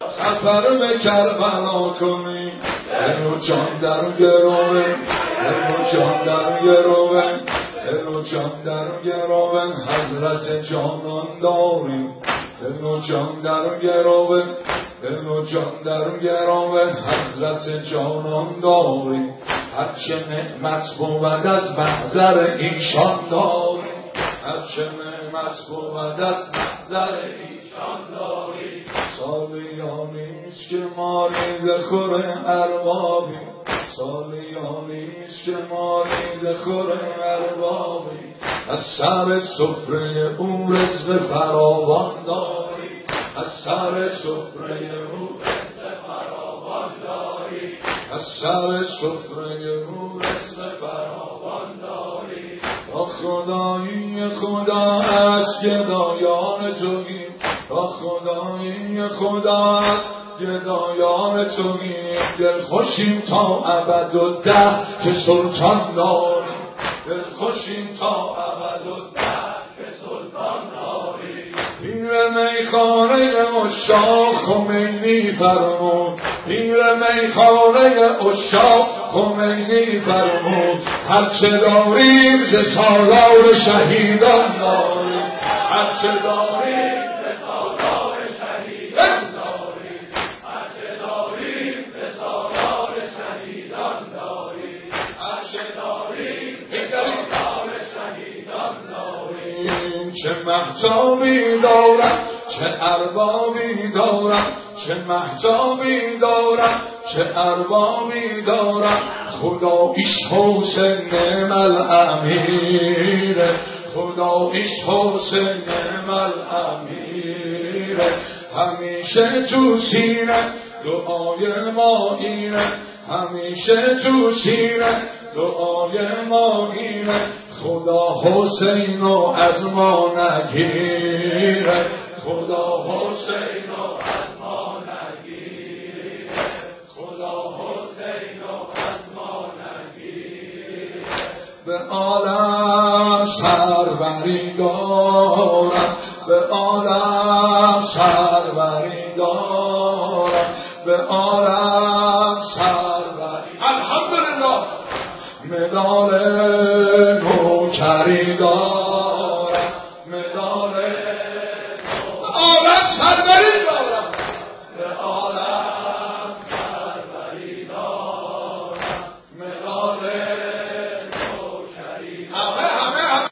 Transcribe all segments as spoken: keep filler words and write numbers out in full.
سفر به کربلا کنی دلو جان در گروه دلو جان در گروه دلو جان در گروه حضرت جانان داری دلو جان در گروه دلو جان در گروه حضرت جانان داری هرچه نعمت بود از محضر ایشان داری هرچه نعمت بود از محضر ایشان داری سالیانیست که ماریز خور اربابی سالیانیست که ماریز خور اربابی از سر سفره او رزق فراوان داری از سر سفره او رزق فراوان داری از سر سفره او رزق فراوان داری با خدایی خدا از گدایان تویی با خدایی خدا از گدایان تویی دل خوشیم تا ابد و ده که سلطان داری دل خوشیم تا ابد و ده که سلطان داری پیر میخانه عشاق خمینی فرمود پیر میخانه عشاق خمینی فرمود هرچه داریم ز سالار شهیدان داریم هرچه داریم ز سالار شهیدان داریم هرچه داریم ز سالار شهیدان داریم هرچه داریم ز سالار شهیدان داریم چه مهتابی دارم چه اربابی دارم چه مهتابی دارم چه اربابی دارم خداییش حسین الامیر خداییش حسین الامیر همیشه تو سینه دعای ما اینه همیشه تو سینه دعای ما اینه خدا حسین رو از ما نگیره خدا حسین رو از ما نگیره خدا حسین رو از ما نگیره به عالم سروری دارم به عالم سروری دارم به عالم سروری الحمدلله مدال نوکری دارم مدال عالم سروری دارم به عالم سروری دارم مدال نوکری همه همه همه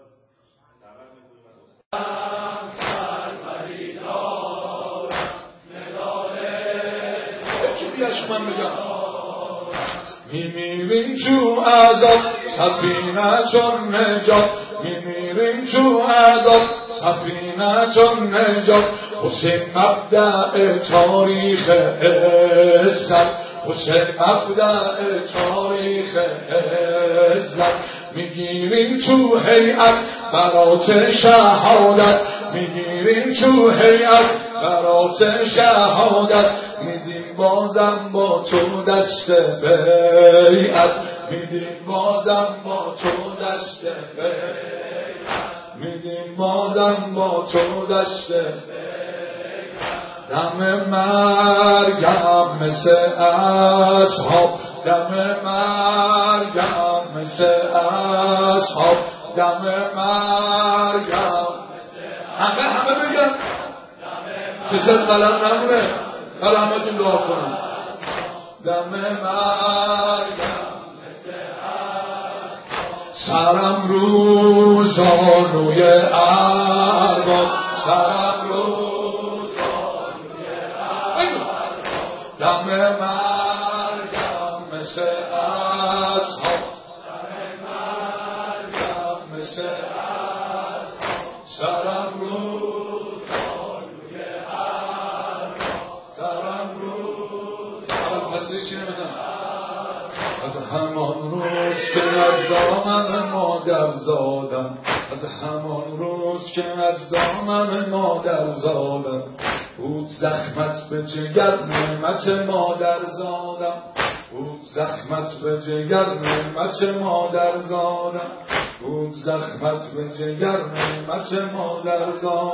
سروری دارم مدال یکی دیگه من بگم میمیریم تو عذاب سفینه چون نجات میمیریم تو عذاب سفینه چون نجات حسین مبدأ تاریخ عزت حسین مبدأ تاریخ عزت میگیریم تو هیئت برات شهادت میگیریم تو هیئت برات شهادت میدیم بازم با تو دست بیعت میدیم بازم با تو دست بیعت میدیم بازم با تو دست بیعت دم مرگم مثل اصحاب دم مرگم مثل اصحاب دم مرگم همه همه بگم کسی قلم نمونه قلماتون دعا کنم دم مرگم سرم رو زانوی ارباب سرم رو زانوی ارباب دم مرگم مثل اصحاب دم مرگم مثل اصحاب سرم رو زانوی ارباب سرم رو اول فصلش چیه بزن از همان روز که از دامن مادر زادم از همان روز که از دامن مادر زادم بود زخمت به جگر نعمت مادر زادم بود زخمت به جگر نعمت مادر زادم بود زخمت به جگر نعمت مادر زادم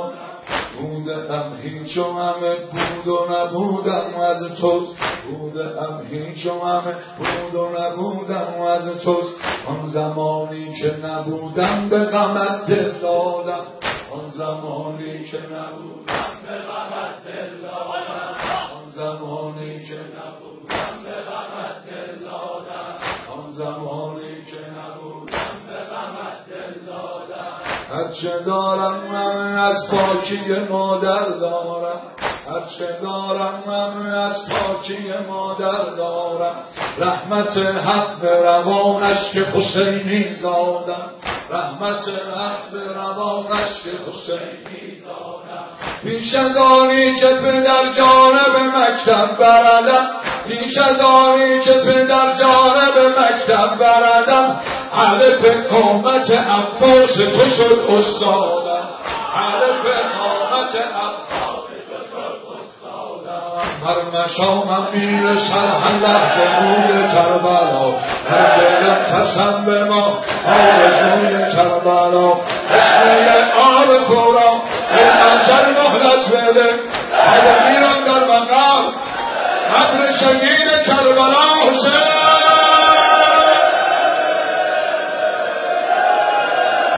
بودم هیچ و همه بود و نبودم از توست بودم هیچ و همه بود و نبودم از توست آن زمانی که نبودم به غمت دل دادم آن زمانی که نبودم به غمت دل دادم آن زمانی که نبودم به غمت دل دادم آن زمانی که نبودم به غمت دل دادم هرچه دارم همه از پاکی مادر دارم هرچه دارم همه از پاکی مادر دارم رحمت حق به روانش که حسینی زادم رحمت حق به روانش که حسینی زادم پیش از آنی که پدر جانب مکتب بردم پیش از آنی که پدر جانب مکتب بردم علف قامت عباس تو شد استادم علف قامت عباس تو شد استادم هر مشامم میرسد هر لحظه روی کربلا هر دلم تسم به ما آرزوی کربلا اسمیل آب کورا این انجل مهلت بده آب میرم در مقام قبر شهید